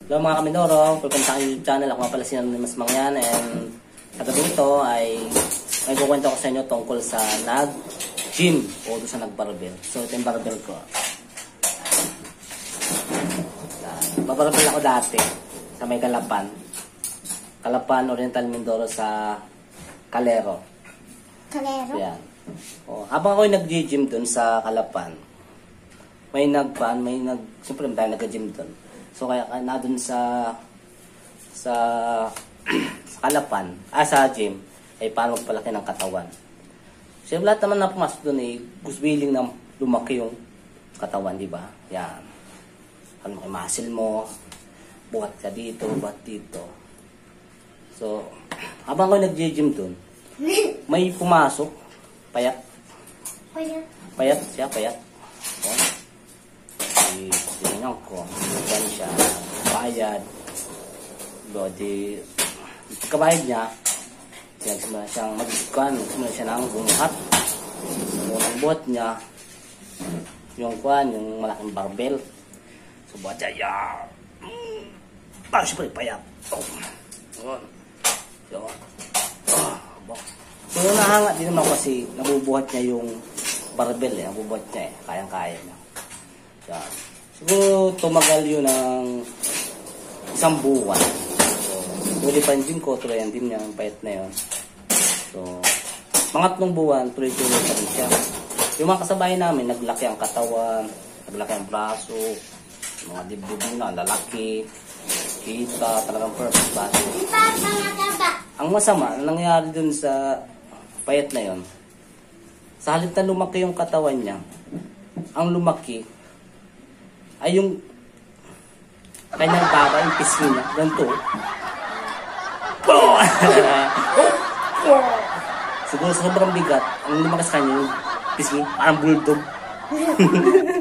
Hello mga Kamindoro, welcome sa aking YouTube channel. Ako nga pala si Anonymous Mangyan, and sa gabi ito ay may kukwento ko sa inyo tungkol sa nag-gym o doon sa nag-barbell. So ito yung barbell ko. Babarbell ako dati sa may Calapan Oriental Mindoro sa Calero. So, yan. Habang ako nag-gym doon sa Calapan, siyempre may nag-gym doon. So kaya na dun sa Calapan, sa gym, ay paano magpalaki ng katawan. So lahat naman na pumasok dun ay gusto willing na lumaki yung katawan, di ba? Yan. Ano yung muscle mo, buhat ka dito, buhat dito. So, habang ako nag-gym dun, may pumasok, payat. Payat siya. So, tinignan ko, yan siya, bayad. Di pagkabayad niya, nagsimula siyang nagsimula siya ng bumuhat. Unang buhat niya, yung malaking barbell. So, buhat siya, parang siya payat. So, nahanga din naman kasi nabubuhat niya yung barbell, nabubuhat niya kayang-kaya niya. Yan. Siguro tumagal yun ng isang buwan. So, tuloy pa yung gym ko, tuloy ang gym niya, ang payat na yun. So, mga 3 buwan, tuloy-tuloy pa rin siya. Yung mga kasabay namin, naglaki ang katawan, naglaki ang braso, mga dibdib na, lalaki, kita, talagang perfect body. Ang masama, nangyari dun sa payat na yun, sa halip na lumaki yung katawan niya, ang lumaki, ay yung kanyang baba, yung pisngi niya, ganito. Siguro sa sobrang bigat, ang lumakas kanya yung pisngi, parang bulldog.